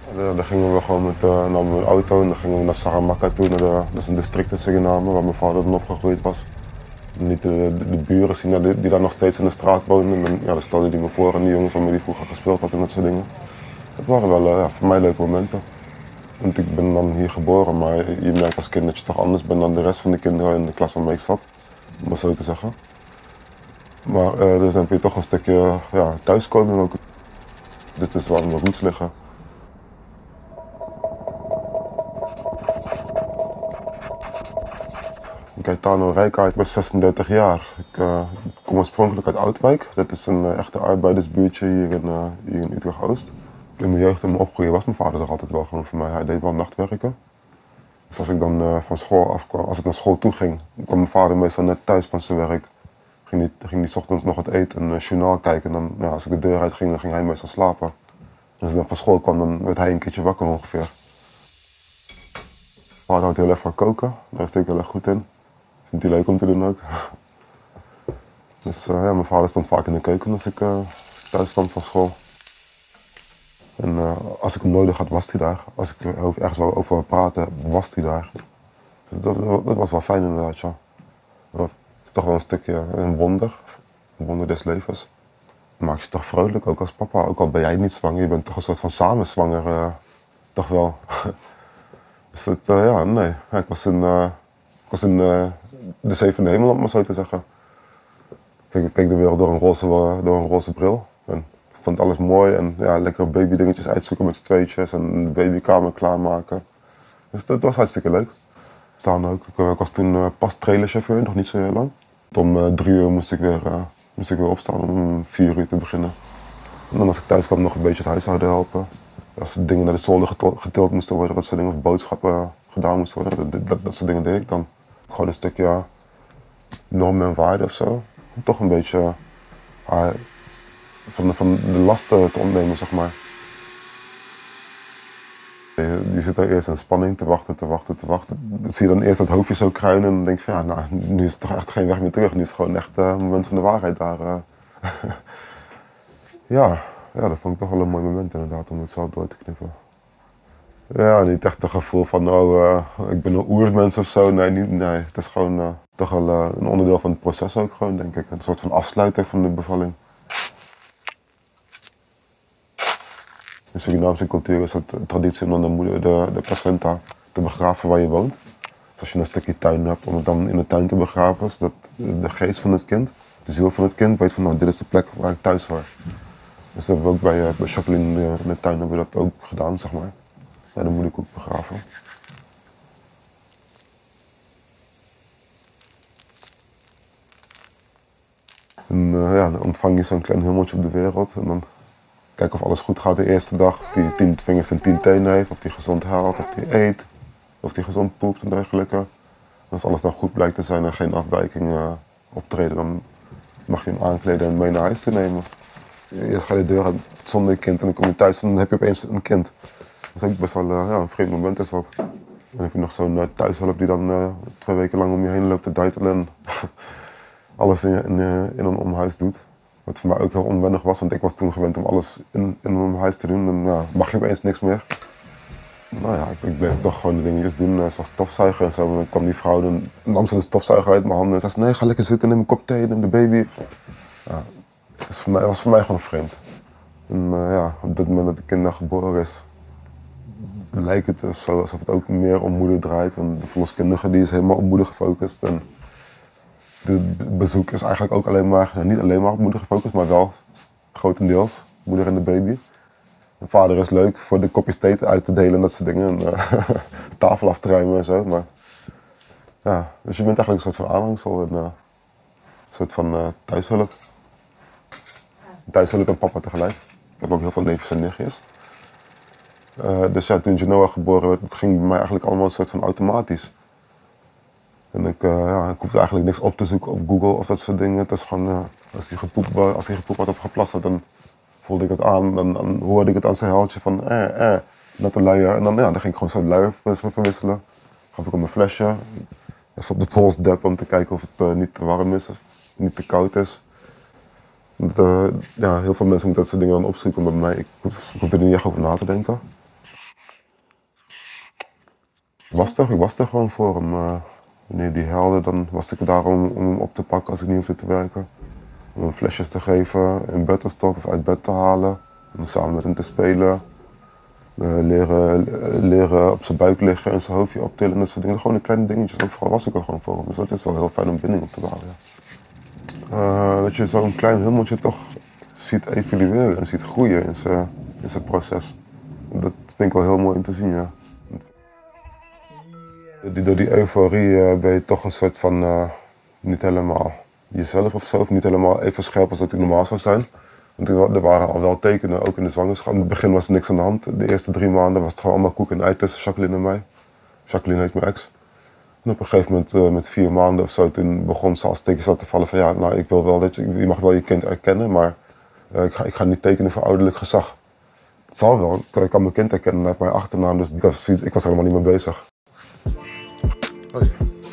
Daar gingen we gewoon namen we een auto en dan gingen we naar Saramacca toe, dat is een district in Suriname waar mijn vader dan opgegroeid was. En lieten de buren zien die daar nog steeds in de straat woonden. En ja, dan stelde hij me voor aan die jongens waarmee hij vroeger gespeeld had en dat soort dingen. Dat waren wel voor mij leuke momenten. Want ik ben dan hier geboren, maar je merkt als kind dat je toch anders bent dan de rest van de kinderen in de klas waarmee ik zat. Om dat zo te zeggen. Maar dus dan heb je toch een stukje thuiskoming ook. Dit is waar mijn roots liggen. Gaetano Rijkaard, ik ben 36 jaar. Ik kom oorspronkelijk uit Oudwijk. Dat is een echte arbeidersbuurtje hier in Utrecht-Oost. In mijn jeugd en mijn opgroeien was mijn vader er altijd wel gewoon voor mij. Hij deed wel nachtwerken. Dus als ik dan van school afkwam, als ik naar school toe ging, kwam mijn vader meestal net thuis van zijn werk. Ging hij 's ochtends nog wat eten en een journaal kijken. En dan, als ik de deur uit ging, dan ging hij meestal slapen. En als ik dan van school kwam, dan werd hij een keertje wakker ongeveer. Mijn vader houdt heel erg van koken, daar is hij heel erg goed in. Vindt hij leuk om te doen ook. Dus mijn vader stond vaak in de keuken als ik thuis kwam van school. En als ik hem nodig had, was hij daar. Als ik ergens over wou praten, was hij daar. Dus dat was wel fijn inderdaad, ja. Het is toch wel een stukje een wonder des levens. Het maakt je toch vrolijk, ook als papa. Ook al ben jij niet zwanger, je bent toch een soort van samenzwanger, toch wel. Dus dat, nee. Ja, ik was in de zevende hemel, om maar zo te zeggen. Ik keek de wereld door een roze bril. En ik vond alles mooi en ja, lekker babydingetjes uitzoeken met z'n tweetjes en de babykamer klaarmaken. Dus dat was hartstikke leuk. Staan ook. Ik was toen pas trailerchauffeur, nog niet zo heel lang. Om 3 uur moest ik weer opstaan om 4 uur te beginnen. En dan als ik thuis kwam nog een beetje het huishouden helpen. Als dingen naar de zolder getild moesten worden, dat soort dingen, of boodschappen gedaan moesten worden, dat soort dingen deed ik dan. Gewoon een stukje normen en waarden of zo. Toch een beetje van de lasten te ontnemen, zeg maar. Je zit daar eerst in spanning te wachten. Dan zie je dan eerst dat hoofdje zo kruinen en dan denk je van ja, nou, nu is het toch echt geen weg meer terug. Nu is het gewoon echt het moment van de waarheid daar. Ja, dat vond ik toch wel een mooi moment inderdaad om het zelf door te knippen. Ja, niet echt een gevoel van ik ben een oermens of zo. Nee, het is gewoon toch wel een onderdeel van het proces ook gewoon, denk ik. Een soort van afsluiting van de bevalling. In Surinaamse cultuur is het traditie om dan de placenta te begraven waar je woont. Dus als je een stukje tuin hebt, om het dan in de tuin te begraven, zodat de geest van het kind, de ziel van het kind, weet van nou, dit is de plek waar ik thuis hoor. Dus dat hebben we ook bij Chaplin in de tuin hebben we dat ook gedaan, zeg maar. Ja, dan moet ik ook begraven. En dan ontvang je zo'n klein hummeltje op de wereld en dan kijken of alles goed gaat de eerste dag. Of die 10 vingers en 10 tenen heeft, of die gezond haalt, of die eet, of die gezond poept en dergelijke. En als alles dan goed blijkt te zijn en geen afwijkingen optreden, dan mag je hem aankleden en mee naar huis te nemen. Eerst ga je de deur uit zonder een kind en dan kom je thuis en dan heb je opeens een kind. Dat is ook best wel een vreemd moment is dat. Dan heb je nog zo'n thuishulp die dan 2 weken lang om je heen loopt te duitelen en alles in en om huis doet. Wat voor mij ook heel onwennig was, want ik was toen gewend om alles in en om huis te doen. En mag je opeens niks meer. Nou ja, ik bleef toch gewoon de dingetjes doen, zoals stofzuigen en zo. En dan kwam die vrouw, dan nam ze de stofzuiger uit mijn handen en zei nee, ga lekker zitten, neem een kop thee, neem de baby. Ja, dat was voor mij gewoon vreemd. En op dit moment dat de kind dan geboren is, lijkt het alsof het ook meer om moeder draait. Want de verloskundige die is helemaal op moeder gefocust. En het bezoek is eigenlijk ook niet alleen maar op moeder gefocust, maar wel grotendeels moeder en de baby. Mijn vader is leuk voor de kopjes thee uit te delen en dat soort dingen. En de tafel af te ruimen en zo. Maar, ja, dus je bent eigenlijk een soort van aanhangsel en een soort van thuishulp. Thuishulp en papa tegelijk. Ik heb ook heel veel neefjes en nichtjes. Dus ja, toen Genoa geboren werd, het ging bij mij eigenlijk allemaal een soort van automatisch. En ik hoefde eigenlijk niks op te zoeken op Google of dat soort dingen. Het is gewoon, als hij gepoept had of geplast had, dan voelde ik het aan. Dan hoorde ik het aan zijn huiltje van natte luier. En dan ging ik gewoon zo'n luier verwisselen. Gaf ik hem een flesje, even op de pols deppen om te kijken of het niet te warm is of niet te koud is. Heel veel mensen moeten dat soort dingen dan opzoeken, maar bij mij, ik hoefde er niet echt over na te denken. Ik was er gewoon voor hem. Wanneer die huilde, dan was ik er daar om hem op te pakken als ik niet hoefde te werken. Om hem flesjes te geven, in bed te stoppen of uit bed te halen. Om samen met hem te spelen. Leren op zijn buik liggen en zijn hoofdje optillen en dat soort dingen. Gewoon de kleine dingetjes. Overal was ik er gewoon voor hem. Dus dat is wel heel fijn om binding op te bouwen. Ja. Dat je zo'n klein hummeltje toch ziet evolueren en ziet groeien in zijn proces. Dat vind ik wel heel mooi om te zien, ja. Door die euforie ben je toch een soort van niet helemaal jezelf of zo. Of niet helemaal even scherp als dat ik normaal zou zijn. Want er waren al wel tekenen, ook in de zwangerschap. In het begin was er niks aan de hand. De eerste 3 maanden was het gewoon allemaal koek en ei tussen Jacqueline en mij. Jacqueline heet mijn ex. En op een gegeven moment, met 4 maanden of zo, toen begon ze als tekens te vallen van ja, nou ik wil wel dat je mag wel je kind erkennen, maar ik ga niet tekenen voor ouderlijk gezag. Het zal wel, ik kan mijn kind erkennen uit mijn achternaam, dus ik was er helemaal niet mee bezig. Hey.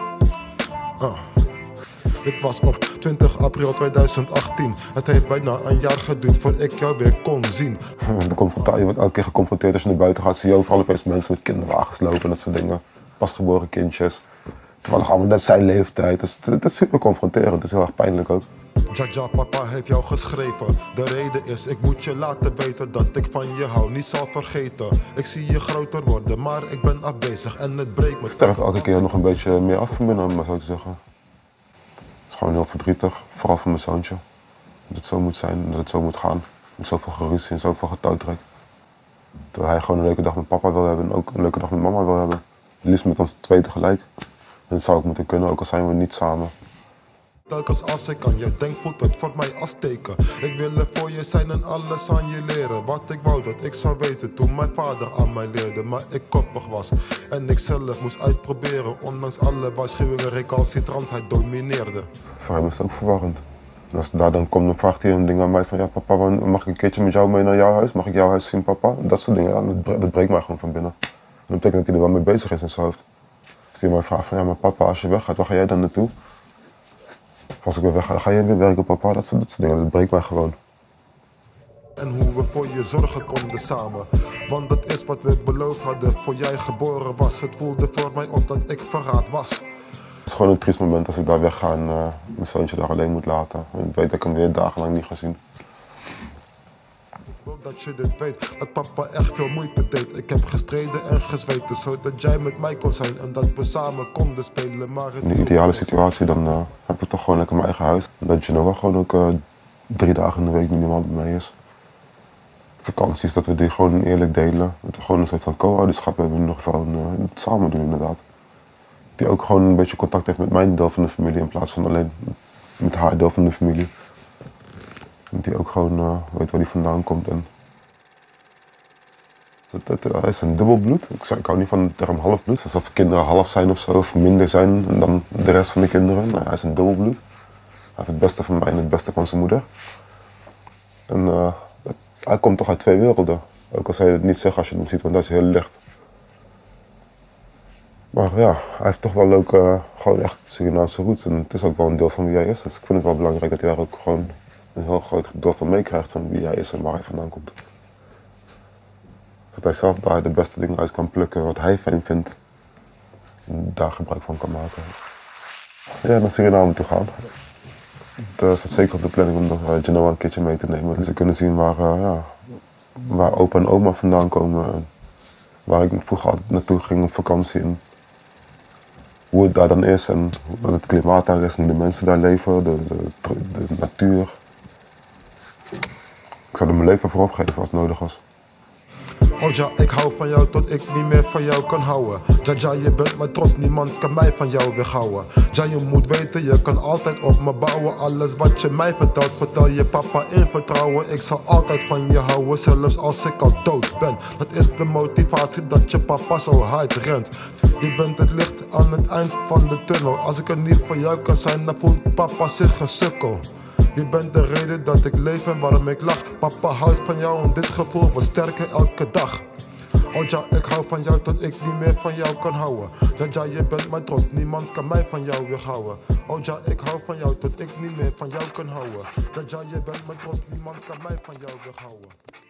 Dit was op 20 april 2018. Het heeft bijna een jaar geduurd voordat ik jou weer kon zien. Je wordt elke keer geconfronteerd als je naar buiten gaat. Zie je overal opeens mensen met kinderwagens lopen en dat soort dingen. Pasgeboren kindjes. Terwijl allemaal net zijn leeftijd. Dus het is super confronterend. Het is heel erg pijnlijk ook. Jaja, papa heeft jou geschreven. De reden is, ik moet je laten weten dat ik van je hou, niet zal vergeten. Ik zie je groter worden, maar ik ben afwezig en het breekt me. Ik sterf elke keer nog een beetje meer af van binnen, om maar zo te zeggen. Het is gewoon heel verdrietig, vooral voor mijn zoontje. Dat het zo moet zijn, dat het zo moet gaan. Met zoveel geruzie en zoveel getouwtrek. Terwijl hij gewoon een leuke dag met papa wil hebben en ook een leuke dag met mama wil hebben. Liefst met ons 2 tegelijk. En dat zou ook moeten kunnen, ook al zijn we niet samen. Telkens als ik aan je denk, voelt het voor mij als teken. Ik wil er voor je zijn en alles aan je leren. Wat ik wou dat ik zou weten toen mijn vader aan mij leerde. Maar ik koppig was en ik zelf moest uitproberen. Ondanks alle waarschuwingen, recalcitrantheid domineerde. Voor hem is het ook verwarrend. En als daar dan komt, dan vraagt hij een ding aan mij van ja papa, mag ik een keertje met jou mee naar jouw huis? Mag ik jouw huis zien papa? Dat soort dingen, dat breekt mij gewoon van binnen. En dat betekent dat hij er wel mee bezig is in zijn hoofd. Als hij mij vraagt van ja maar papa, als je weggaat, waar ga jij dan naartoe? Of als ik weer wegga, dan ga jij weer werken papa, dat soort dingen, dat breekt mij gewoon. En hoe we voor je zorgen konden samen. Want dat is wat we beloofd hadden voor jij geboren was. Het voelde voor mij of dat ik verraad was. Het is gewoon een triest moment als ik daar wegga en mijn zoontje daar alleen moet laten. En ik weet dat ik hem weer dagenlang niet ga zien. Ik wil dat je dit weet, dat papa echt veel moeite deed. Ik heb gestreden en gezweten, zodat jij met mij kon zijn en dat we samen konden spelen. Maar in de ideale situatie dan heb ik toch gewoon lekker mijn eigen huis. En dat Genoa gewoon ook 3 dagen in de week minimaal bij mij is. Vakanties, dat we die gewoon eerlijk delen. Dat we gewoon een soort van co-ouderschap hebben in ieder geval en het samen doen inderdaad. Die ook gewoon een beetje contact heeft met mijn deel van de familie in plaats van alleen met haar deel van de familie. Die ook gewoon weet waar die vandaan komt. En hij is een dubbelbloed. Ik hou niet van de term halfbloed. Alsof kinderen half zijn of zo, of minder zijn dan de rest van de kinderen. Nee, hij is een dubbelbloed. Hij heeft het beste van mij en het beste van zijn moeder. En hij komt toch uit 2 werelden. Ook al zou je het niet zeggen als je hem ziet, want dat is heel licht. Maar ja, hij heeft toch wel ook gewoon echt Surinaamse roots. En het is ook wel een deel van wie hij is. Dus ik vind het wel belangrijk dat hij daar ook gewoon een heel groot deel van meekrijgt van wie hij is en waar hij vandaan komt. Dat hij zelf daar de beste dingen uit kan plukken wat hij fijn vindt. En daar gebruik van kan maken. Ja, naar Suriname toe gaan. Het staat zeker op de planning om nog Genoa een keertje mee te nemen. Dus ze kunnen zien waar opa en oma vandaan komen. En waar ik vroeger altijd naartoe ging op vakantie. En hoe het daar dan is en wat het klimaat daar is en de mensen daar leven, de natuur. Ik zou er mijn leven voor opgeven als het nodig was. Oh ja, ik hou van jou tot ik niet meer van jou kan houden. Jaja, je bent mijn trots, niemand kan mij van jou weghouwen. Ja, je moet weten, je kan altijd op me bouwen. Alles wat je mij vertelt, vertel je papa in vertrouwen. Ik zal altijd van je houden, zelfs als ik al dood ben. Dat is de motivatie dat je papa zo hard rent. Je bent het licht aan het eind van de tunnel. Als ik er niet voor jou kan zijn, dan voelt papa zich een sukkel. Je bent de reden dat ik leef en waarom ik lach. Papa houdt van jou en dit gevoel wordt sterker elke dag. Oh ja, ik hou van jou tot ik niet meer van jou kan houden. Ja, je bent mijn trots, niemand kan mij van jou weerhouden. Oh ja, ik hou van jou tot ik niet meer van jou kan houden. Ja, je bent mijn trots, niemand kan mij van jou weerhouden.